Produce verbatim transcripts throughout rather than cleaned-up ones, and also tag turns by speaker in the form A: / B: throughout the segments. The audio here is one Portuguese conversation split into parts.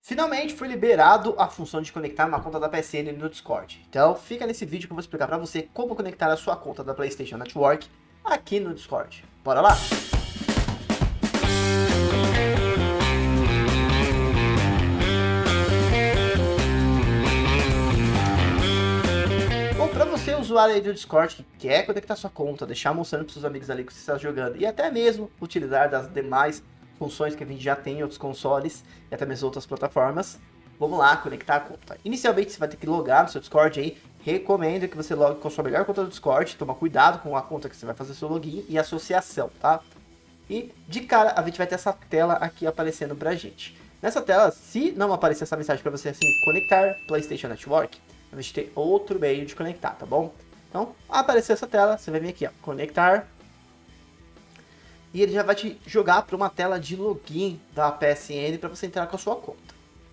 A: Finalmente foi liberado a função de conectar uma conta da P S N no Discord. Então fica nesse vídeo que eu vou explicar para você como conectar a sua conta da PlayStation Network aqui no Discord. Bora lá? Bom, para você, usuário aí do Discord que quer conectar sua conta, deixar mostrando para seus amigos ali que você está jogando e até mesmo utilizar das demais funções que a gente já tem em outros consoles e até mesmo outras plataformas, vamos lá conectar a conta. Inicialmente você vai ter que logar no seu Discord aí, recomendo que você logue com a sua melhor conta do Discord, toma cuidado com a conta que você vai fazer seu login e associação, tá? E de cara a gente vai ter essa tela aqui aparecendo pra gente. Nessa tela, se não aparecer essa mensagem para você assim, conectar PlayStation Network, a gente tem outro meio de conectar, tá bom? Então, aparecer essa tela, você vai vir aqui, ó, conectar. E ele já vai te jogar para uma tela de login da P S N para você entrar com a sua conta.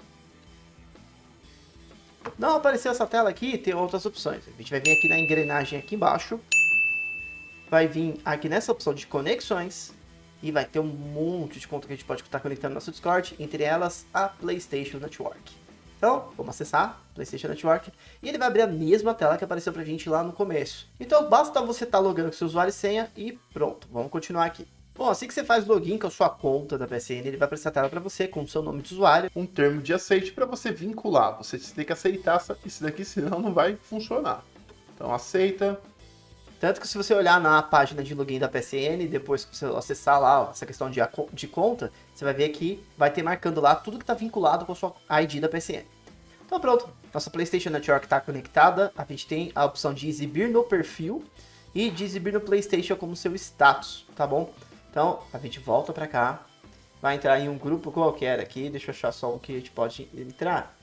A: Não apareceu essa tela aqui, tem outras opções. A gente vai vir aqui na engrenagem aqui embaixo. Vai vir aqui nessa opção de conexões. E vai ter um monte de conta que a gente pode estar conectando no nosso Discord. Entre elas, a PlayStation Network. Então, vamos acessar PlayStation Network. E ele vai abrir a mesma tela que apareceu pra gente lá no começo. Então, basta você estar logando com seu usuário e senha e pronto. Vamos continuar aqui. Bom, assim que você faz login com a sua conta da P S N, ele vai aparecer a tela para você com o seu nome de usuário.
B: Um termo de aceite para você vincular. Você tem que aceitar isso daqui, senão não vai funcionar. Então aceita.
A: Tanto que se você olhar na página de login da P S N, depois que você acessar lá ó, essa questão de, de conta, você vai ver que vai ter marcando lá tudo que está vinculado com a sua I D da P S N. Então pronto, nossa PlayStation Network está conectada. A gente tem a opção de exibir no perfil e de exibir no PlayStation como seu status, tá bom? Então, a gente volta pra cá, vai entrar em um grupo qualquer aqui, deixa eu achar só o que a gente pode entrar.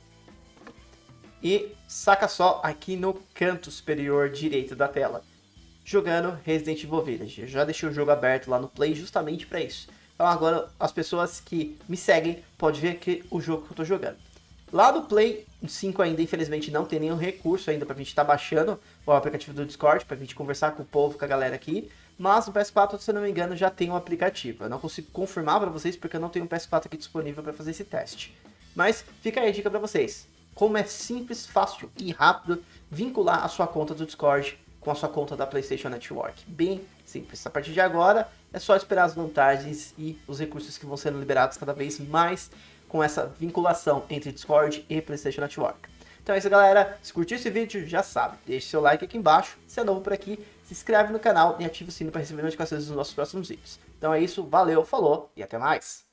A: E saca só aqui no canto superior direito da tela, jogando Resident Evil Village. Eu já deixei o jogo aberto lá no Play justamente para isso. Então agora as pessoas que me seguem podem ver aqui o jogo que eu tô jogando. Lá do Play cinco ainda, infelizmente, não tem nenhum recurso ainda pra gente estar tá baixando o aplicativo do Discord, pra gente conversar com o povo, com a galera aqui. Mas no P S quatro, se eu não me engano, já tem um aplicativo. Eu não consigo confirmar pra vocês porque eu não tenho um P S quatro aqui disponível pra fazer esse teste. Mas fica aí a dica pra vocês. Como é simples, fácil e rápido vincular a sua conta do Discord com a sua conta da PlayStation Network. Bem simples. A partir de agora, é só esperar as vantagens e os recursos que vão sendo liberados cada vez mais com essa vinculação entre Discord e PlayStation Network. Então é isso, galera. Se curtiu esse vídeo, já sabe. Deixe seu like aqui embaixo. Se é novo por aqui, se inscreve no canal e ativa o sino para receber notificações dos nossos próximos vídeos. Então é isso. Valeu, falou e até mais.